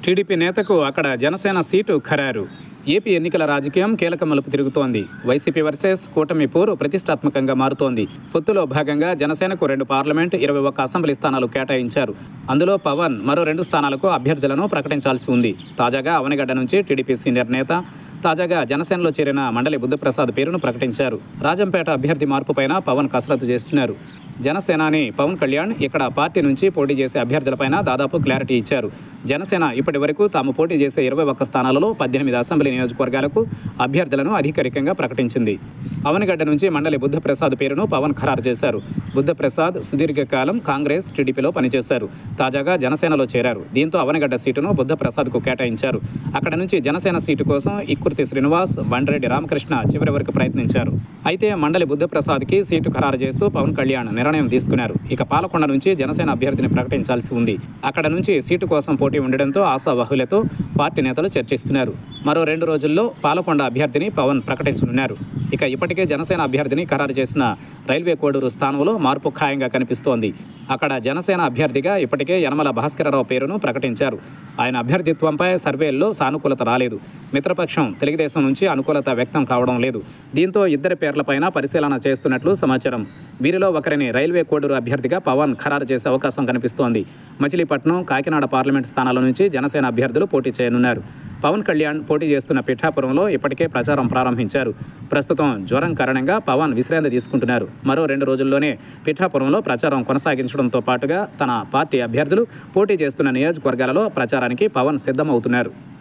TDP నేతకు అక్కడ Janasena seat ఖరారు. AP ఎన్నికల రాజకీయం కీలక మలుపు తిరుగుతోంది. వైసీపీ వర్సెస్ కూటమి పోరు ప్రతిష్టాత్మకంగా మారుతోంది. పొత్తులో భాగంగా జనసేనకు 2 పార్లమెంట్, 21 అసెంబ్లీ స్థానాలు కేటాయించారు. అందులో పవన్ మరో 2 స్థానాలకు అభ్యర్థులను ప్రకటించాల్సి ఉంది. తాజాగా అవనిగడ్డ నుంచి టీడీపీ సీనియర్ నేత, తాజాగా జనసేనలో చేరిన మండలి బుద్ధప్రసాద్ పేరును ప్రకటించారు. రాజంపేట అభ్యర్థి మార్పుపైన పవన్ కసరత్తు చేస్తున్నారు. జనసేనాని పవన్ కళ్యాణ్ ఇక్కడ పార్టీ నుంచి పోటీ చేసే అభ్యర్థులపైన దాదాపు క్లారిటీ ఇచ్చారు. జనసేన ఇప్పటి వరకు తాము పోటీ చేసే 21 స్థానాలలో 18 అసెంబ్లీ నియోజకవర్గాలకు అభ్యర్థులను అధికారికంగా ప్రకటించింది. అవనిగడ్డ నుంచి మండలి బుద్ధప్రసాద్ పేరును పవన్ ఖరారు చేశారు. బుద్ధప్రసాద్ సుదీర్ఘకాలం కాంగ్రెస్, టీడీపీలో పనిచేశారు. తాజాగా జనసేనలో చేరారు. దీంతో అవనిగడ్డ సీటును బుద్ధప్రసాద్కు కేటాయించారు. అక్కడ నుంచి జనసేన సీటు కోసం ఇక్కుర్తి శ్రీనివాస్, బండ్రెడ్డి రామకృష్ణ చివరి వరకు ప్రయత్నించారు. అయితే మండలి బుద్ధప్రసాద్కి సీటు ఖరారు చేస్తూ పవన్ కళ్యాణ్ నిర్ణయం తీసుకున్నారు. ఇక పాలకొండ నుంచి జనసేన అభ్యర్థిని ప్రకటించాల్సి ఉంది. అక్కడ నుంచి సీటు కోసం పోటీ ఉండడంతో ఆశావహులతో పార్టీ నేతలు చర్చిస్తున్నారు. మరో 2 రోజుల్లో పాలకొండ అభ్యర్థిని పవన్ ప్రకటించనున్నారు. ఇక ఇప్పటికే జనసేన అభ్యర్థిని ఖరారు చేసిన రైల్వే కోడూరు స్థానంలో మార్పు ఖాయంగా కనిపిస్తోంది. అక్కడ జనసేన అభ్యర్థిగా ఇప్పటికే యనమల భాస్కరరావు పేరును ప్రకటించారు. ఆయన అభ్యర్థిత్వంపై సర్వేల్లో సానుకూలత రాలేదు. మిత్రపక్షం తెలుగుదేశం నుంచి అనుకూలత వ్యక్తం కావడం లేదు. దీంతో ఇద్దరి పేర్లపైన పరిశీలన చేస్తున్నట్లు సమాచారం. వీరిలో ఒకరిని రైల్వే కోడూరు అభ్యర్థిగా పవన్ ఖరారు చేసే అవకాశం కనిపిస్తోంది. మచిలీపట్నం, కాకినాడ పార్లమెంట్ స్థానాల నుంచి జనసేన అభ్యర్థులు పోటీ చేయనున్నారు. పవన్ కళ్యాణ్ పోటీ చేస్తున్న పిఠాపురంలో ఇప్పటికే ప్రచారం ప్రారంభించారు. ప్రస్తుతం జ్వరం కారణంగా పవన్ విశ్రాంతి తీసుకుంటున్నారు. మరో 2 రోజుల్లోనే పిఠాపురంలో ప్రచారం కొనసాగించడంతో పాటుగా తన పార్టీ అభ్యర్థులు పోటీ చేస్తున్న నియోజకవర్గాలలో ప్రచారానికి పవన్ సిద్ధమవుతున్నారు.